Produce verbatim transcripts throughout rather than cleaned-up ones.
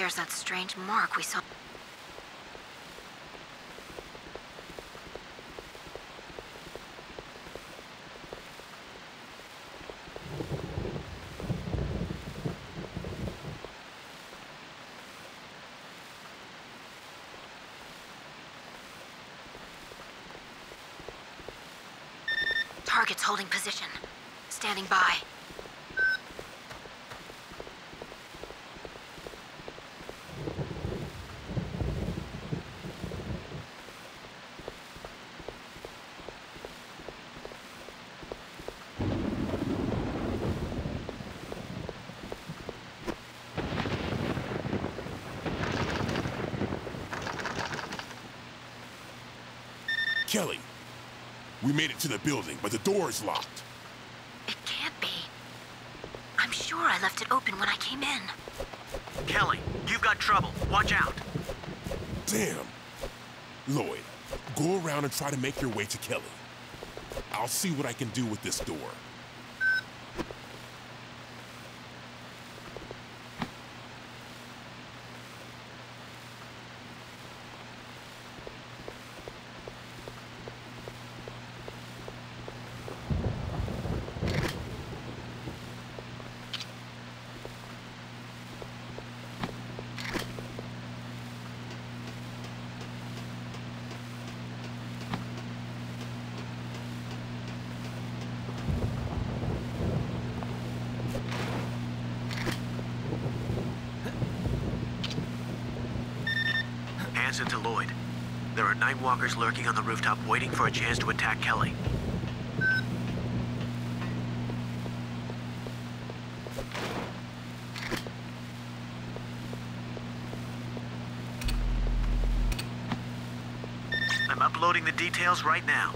There's that strange mark we saw. Target's holding position. Standing by. Kelly, we made it to the building, but the door is locked. It can't be. I'm sure I left it open when I came in. Kelly, you've got trouble. Watch out. Damn. Lloyd, go around and try to make your way to Kelly. I'll see what I can do with this door. Answer to Lloyd. There are Nightwalkers lurking on the rooftop waiting for a chance to attack Kelly. I'm uploading the details right now.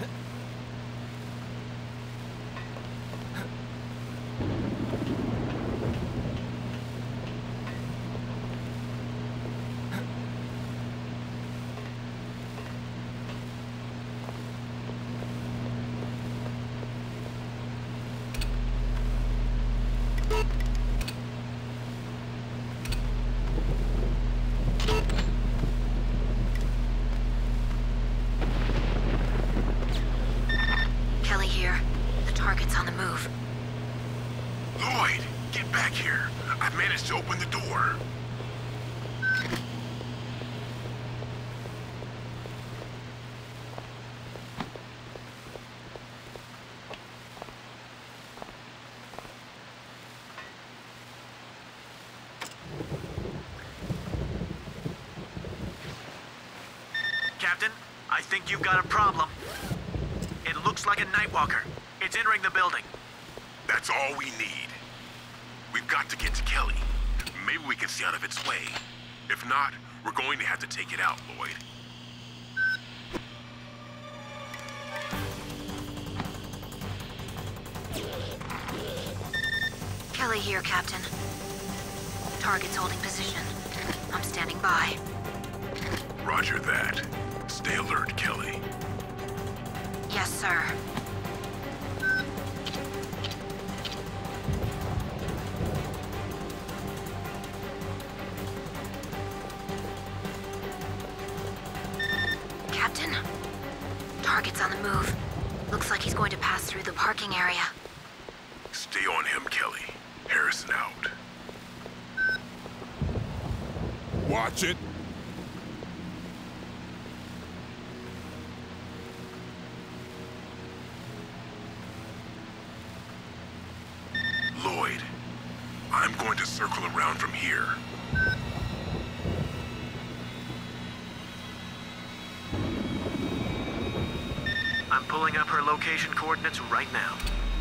Kelly here. The target's on the move. Lloyd, get back here. I've managed to open the door. Captain, I think you've got a problem. It looks like a Nightwalker. It's entering the building. That's all we need. We've got to get to Kelly. Maybe we can see out of its way. If not, we're going to have to take it out, Lloyd. Kelly here, Captain. Target's holding position. I'm standing by. Roger that. Stay alert, Kelly. Yes, sir. Captain? Target's on the move. Looks like he's going to pass through the parking area. Stay on him, Kelly. Harrison out. Watch it. Lloyd, I'm going to circle around from here. I'm pulling up her location coordinates right now.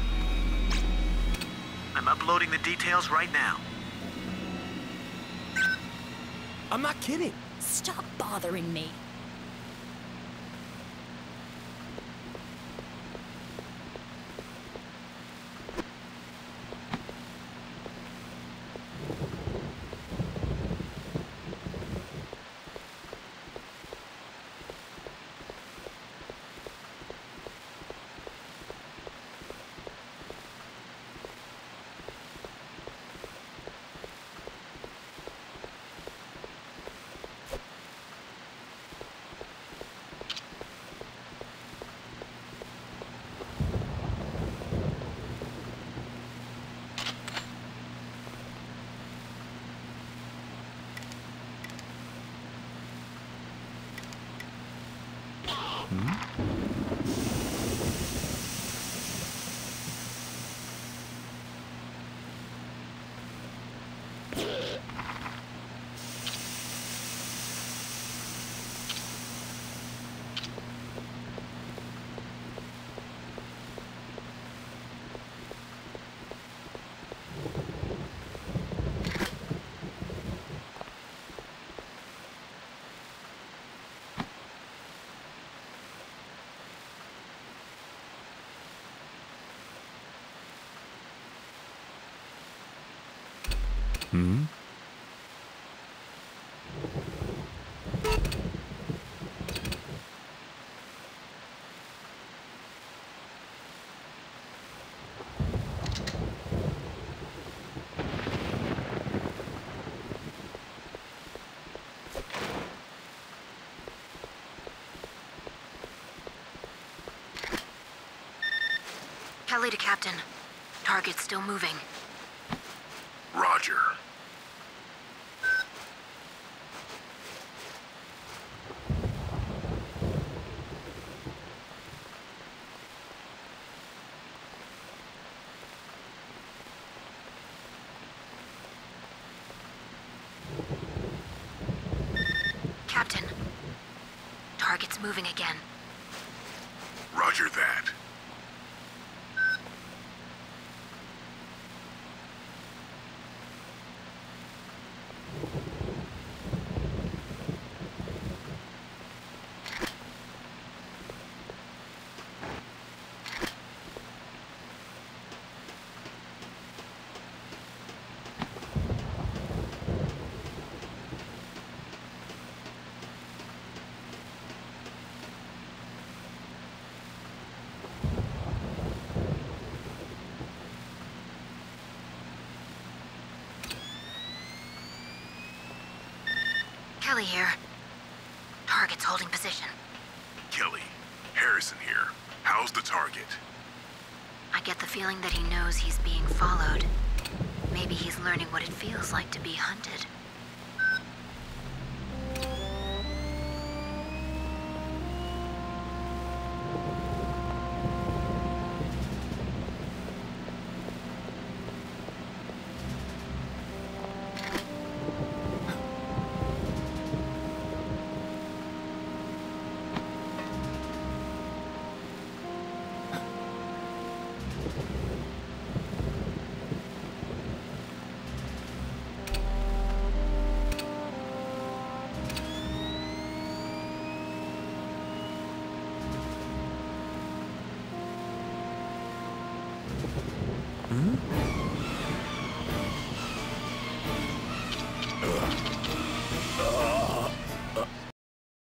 I'm uploading the details right now. I'm not kidding. Stop bothering me. Hmm? Kelly to Captain. Target's still moving. Roger. Captain. Target's moving again. Roger that. Kelly here. Target's holding position. Kelly, Harrison here. How's the target? I get the feeling that he knows he's being followed. Maybe he's learning what it feels like to be hunted. Hmm?